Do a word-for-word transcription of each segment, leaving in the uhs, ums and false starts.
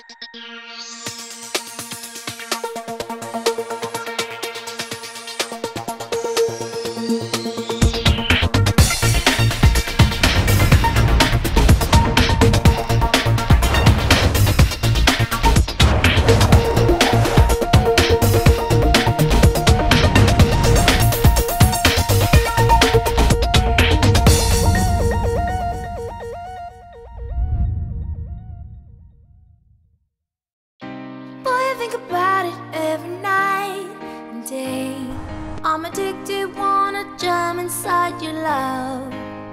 Think about it every night and day. I'm addicted, wanna jump inside your love.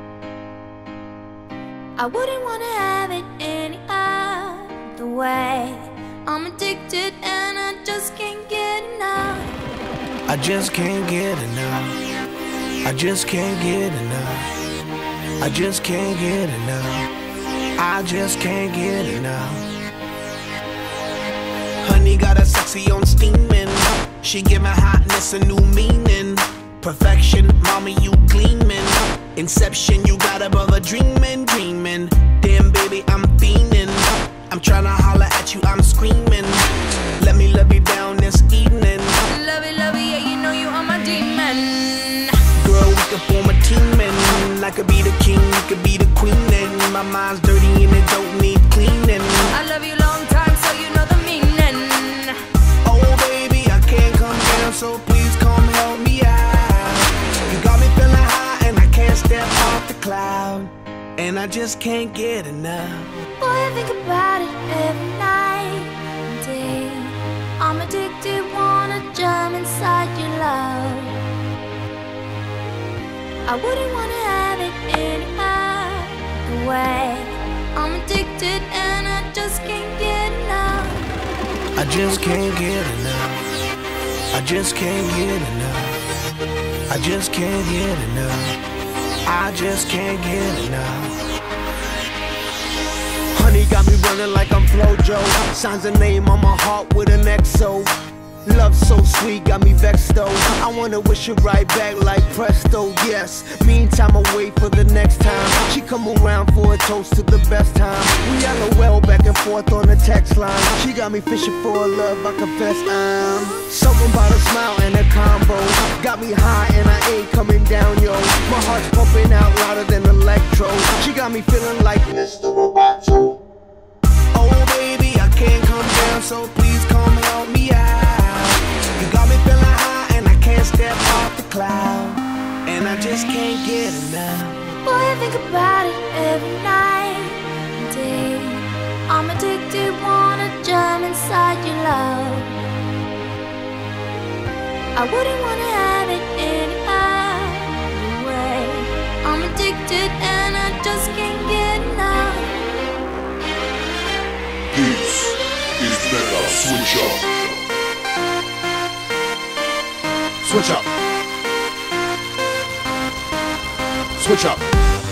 I wouldn't wanna have it any other way. I'm addicted and I just can't get enough. I just can't get enough. I just can't get enough. I just can't get enough. I just can't get enough. Honey got a sexy on steaming. She give my hotness a new meaning. Perfection, mommy, you gleaming. Inception, you got a brother dreaming, dreaming. Damn, baby, I'm fiending. I'm tryna holler at you, I'm screaming. Let me love you down this evening. Love it, love it, yeah, you know you are my demon. Girl, we could form a team and I could be the king, you could be the queen. And my mind's dirty and it don't need cleaning. I love you long time, so you know the meaning. So please come help me out. You got me feeling high and I can't step off the cloud. And I just can't get enough. Boy, I think about it every night and day. I'm addicted, wanna jump inside your love. I wouldn't wanna have it any other way. I'm addicted and I just can't get enough. I just can't get enough. I just can't get enough. I just can't get enough. I just can't get enough. Honey got me running like I'm Flojo. Signs a name on my heart with an X O. Love so sweet, got me vexed though. I wanna wish it right back like presto, yes. Meantime, I wait for the next time she come around for a toast to the best time. We LOL back and forth on the text line. She got me fishing for a love, I confess I'm something about a smile and a combo. Got me high and I ain't coming down, yo. My heart's pumping out louder than electro. She got me feeling like Mister Roboto. Oh baby, I can't come down, so please come help me out. You got me feeling high and I can't step off the cloud. And I just can't get enough. Boy, I think about it every night and day. I'm addicted, wanna jump inside your love. I wouldn't wanna have it any other way. I'm addicted and I just can't get enough. This is Mega Switch Up. Switch up. Switch up.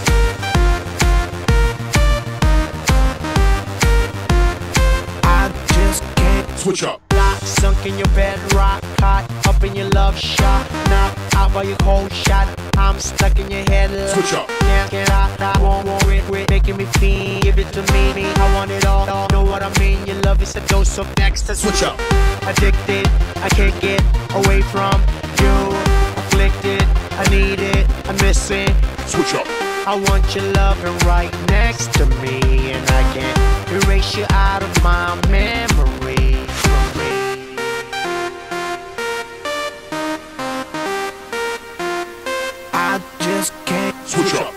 I just can't switch up. Lock, sunk in your bed, rock hot, up in your love shot, knock out by your cold shot. I'm stuck in your head. Switch up. Can't get out, I won't worry, quit making me feel. Give it to me, I want it all. Know what I mean? Your love is a dose of next. Switch up. Addicted, I can't get away from you. Afflicted, I need it, I miss it. Switch up. I want your loving right next to me, and I can't erase you out of my memory. I just can't switch up.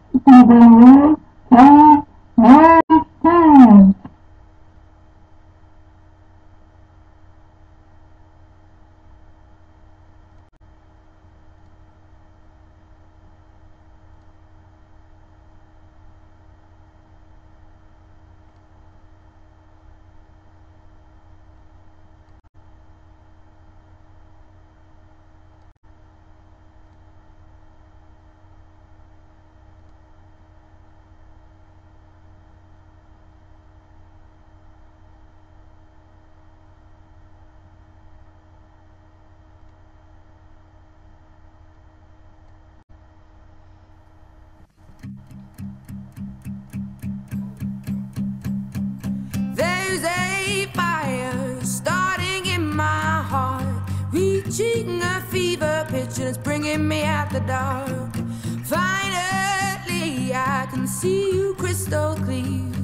There's a fire starting in my heart, reaching a fever pitch and it's bringing me out the dark. Finally, I can see you crystal clear.